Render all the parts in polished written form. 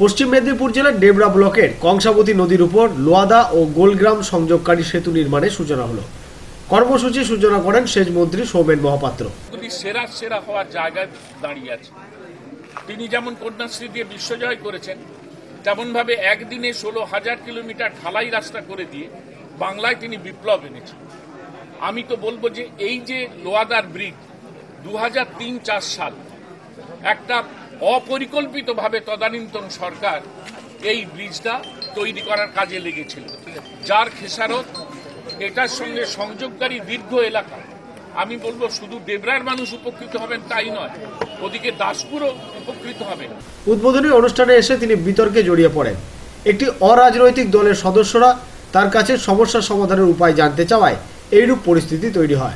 পশ্চিম মেদিনীপুর জেলার ডেবরা ব্লকের কংসাবতী নদীর উপর লোয়াদা ও গোলগ্রাম সংযোগকারী সেতু নির্মাণের সূচনা হলো। কর্মসূচি সূচনা করেন সেচ মন্ত্রী সৌমেন মহাপাত্র। সেরা হওয়ার জায়গায় দাঁড়িয়ে আছে। তিনি যেমন কন্যাশ্রী দিয়ে বিশ্বজয় করেছেন, তেমনভাবে একদিনে 16,000 কিলোমিটার ঢালাই রাস্তা করে দিয়ে বাংলায় তিনি বিপ্লব এনেছেন। আমি তো বলবো যে এই যে লোয়াদার ব্রিজ 2003-4 সাল একটা অপরিকল্পিতভাবে তদানীন্তন সরকার এই ব্রিজটা তৈরি করার কাজে লেগেছিল, যার খেসারত এটার সঙ্গে সংযোগকারী দীর্ঘ এলাকা। আমি বলবো শুধু ডেবরার মানুষ উপকৃত হবেন তাই নয়, ওদিকে দাসপুরও উপকৃত হবেন। উদ্বোধনী অনুষ্ঠানে এসে তিনি বিতর্কে জড়িয়ে পড়েন। একটি অরাজনৈতিক দলের সদস্যরা তার কাছে সমস্যা সমাধানের উপায় জানতে চাওয়ায় এইরূপ পরিস্থিতি তৈরি হয়।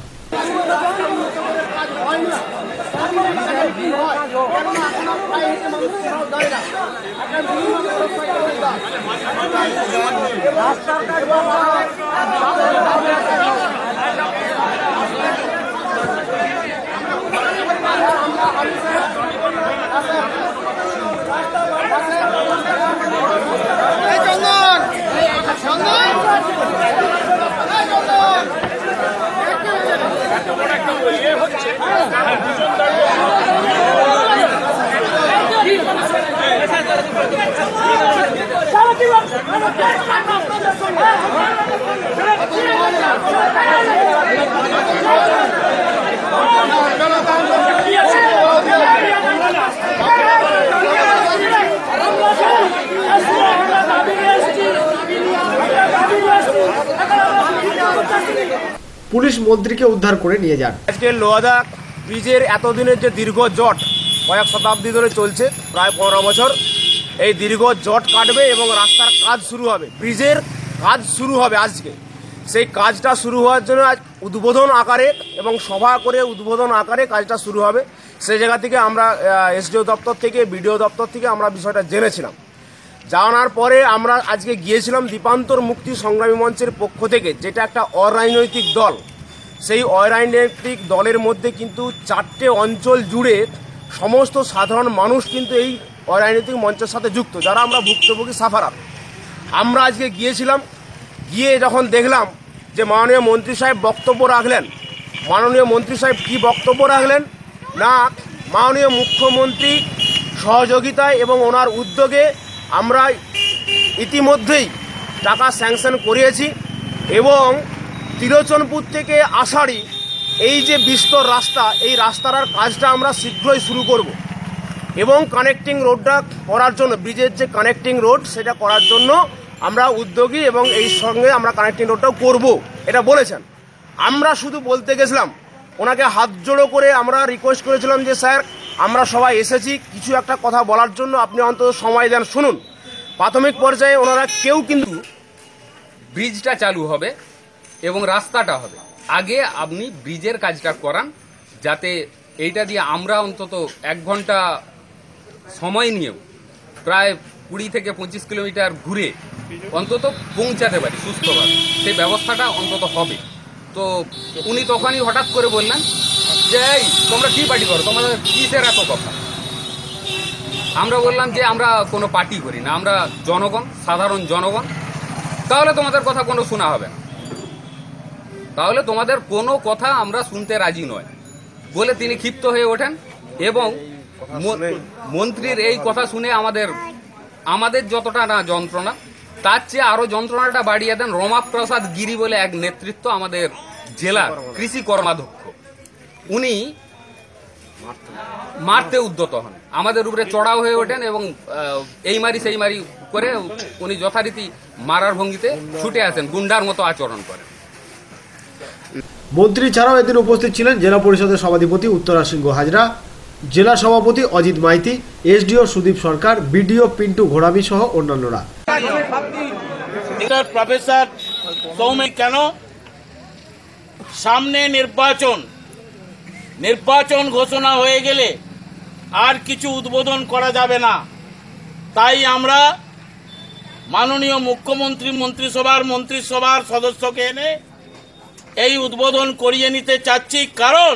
পুলিশ মন্ত্রীকে উদ্ধার করে নিয়ে যান। আজকে লোয়াদা ব্রিজের এতদিনের যে দীর্ঘ জট কয়েক শতাব্দী ধরে চলছে, প্রায় 15 বছর, এই দীর্ঘ জট কাটবে এবং রাস্তার কাজ শুরু হবে, ব্রিজের কাজ শুরু হবে আজকে। সেই কাজটা শুরু হওয়ার জন্য আজ উদ্বোধন আকারে এবং সভা করে উদ্বোধন আকারে কাজটা শুরু হবে। সেই জায়গা থেকে আমরা এসডিও দপ্তর থেকে, বিডিও দপ্তর থেকে আমরা বিষয়টা জেনেছিলাম। জানার পরে আমরা আজকে গিয়েছিলাম দ্বীপান্তর মুক্তি সংগ্রামী মঞ্চের পক্ষ থেকে, যেটা একটা অরাজনৈতিক দল। সেই অরাজনৈতিক দলের মধ্যে কিন্তু 4টে অঞ্চল জুড়ে সমস্ত সাধারণ মানুষ কিন্তু এই অরাজনৈতিক মঞ্চের সাথে যুক্ত, যারা আমরা ভুক্তভোগী সাফারার। আমরা আজকে গিয়েছিলাম, গিয়ে যখন দেখলাম যে মাননীয় মন্ত্রী সাহেব বক্তব্য রাখলেন, মাননীয় মন্ত্রী সাহেব কী বক্তব্য রাখলেন না, মাননীয় মুখ্যমন্ত্রী সহযোগিতায় এবং ওনার উদ্যোগে আমরা ইতিমধ্যেই টাকা স্যাংশন করিয়েছি এবং তিলোচনপুর থেকে আষাঢ়ি এই যে বিস্তর রাস্তা, এই রাস্তার কাজটা আমরা শীঘ্রই শুরু করব এবং কানেক্টিং রোডটা করার জন্য, ব্রিজের যে কানেক্টিং রোড সেটা করার জন্য আমরা উদ্যোগী এবং এই সঙ্গে আমরা কানেক্টিং রোডটাও করব, এটা বলেছেন। আমরা শুধু বলতে গেছিলাম, ওনাকে হাত জোড়ো করে আমরা রিকোয়েস্ট করেছিলাম যে স্যার আমরা সবাই এসেছি কিছু একটা কথা বলার জন্য, আপনি অন্তত সময় দেন, শুনুন। প্রাথমিক পর্যায়ে ওনারা কেউ কিন্তু ব্রিজটা চালু হবে এবং রাস্তাটা হবে, আগে আপনি ব্রিজের কাজটা করান, যাতে এইটা দিয়ে আমরা অন্তত 1 ঘন্টা সময় নিয়েও প্রায় 20 থেকে 25 কিলোমিটার ঘুরে অন্তত পৌঁছাতে পারি সুস্থভাবে, সেই ব্যবস্থাটা অন্তত হবে। তো উনি তখনই হঠাৎ করে বললেন যে এই তোমরা কি পার্টি করো, তোমাদের কিসের এত কথা? আমরা বললাম যে আমরা কোনো পার্টি করি না, আমরা জনগণ, সাধারণ জনগণ। তাহলে তোমাদের কথা কোনো শোনা হবে না, তাহলে তোমাদের কোনো কথা আমরা শুনতে রাজি নয় বলে তিনি ক্ষিপ্ত হয়ে ওঠেন এবং মন্ত্রীর এই কথা শুনে আমাদের যতটা না যন্ত্রণা, তার চেয়ে আরো যন্ত্রণাটা বাড়িয়ে দেন রমাপ্রসাদ গিরি বলে এক নেতৃত্ব, আমাদের জেলার কৃষি কর্মাধ্যক্ষ। উনি মারতে উদ্যত হন, আমাদের উপরে চড়াও হয়ে ওঠেন এবং এই মারি সেই মারি করে উনি যথারীতি মারার ভঙ্গিতে ছুটে আসেন, গুন্ডার মতো আচরণ করেন। মন্ত্রী ছাড়াও এদিন উপস্থিত ছিলেন জেলা পরিষদের সভাধিপতি উত্তরা সিংহ হাজরা, জেলা সভাপতি অজিত মাইতি, এসডিও সুদীপ সরকার, বিডিও পিন্টু ঘোড়ামি সহ অন্যান্যরা। প্রফেসর সৌমেন, কেন সামনে নির্বাচন ঘোষণা হয়ে গেলে আর কিছু উদ্বোধন করা যাবে না, তাই আমরা মাননীয় মুখ্যমন্ত্রী মন্ত্রিসভার সদস্যকে এনে এই উদ্বোধন করিয়ে নিতে চাচ্ছি, কারণ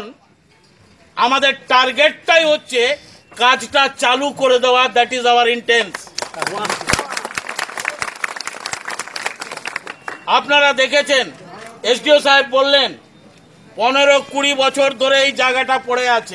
আমাদের টার্গেটটাই হচ্ছে কাজটা চালু করে দেওয়া। That is our intents. আপনারা দেখেছেন এসডিও সাহেব বললেন 15-20 বছর ধরে এই জায়গাটা পড়ে আছে।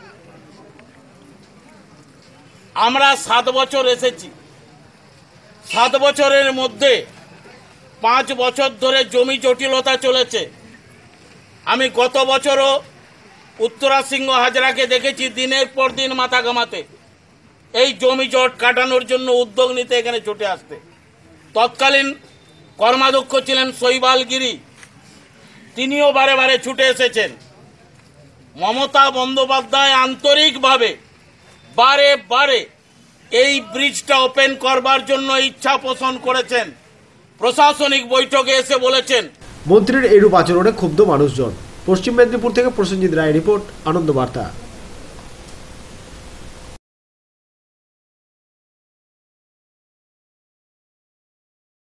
আমরা 7 বছর এসেছি, 7 বছরের মধ্যে 5 বছর ধরে জমি জটিলতা চলেছে। আমি গত বছরও উত্তরা সিংহ হাজরাকে দেখেছি দিনের পর দিন মাথা ঘামাতে, এই জমি জট কাটানোর জন্য উদ্যোগ নিতে এখানে ছুটে আসতে। তৎকালীন কর্মাধ্যক্ষ ছিলেন শৈবাল গিরি, তিনিও বারে বারে ছুটে এসেছেন। মমতা বন্দ্যোপাধ্যায় আন্তরিকভাবে বারে বারে এই ব্রিজটা ওপেন করবার জন্য ইচ্ছা পোষণ করেছেন, প্রশাসনিক বৈঠকে এসে বলেছেন। মন্ত্রীর এরূপ আচরণে ক্ষুব্ধ মানুষজন। পশ্চিম মেদিনীপুর থেকে প্রসেনজিৎ রায় রিপোর্ট, আনন্দ বার্তা।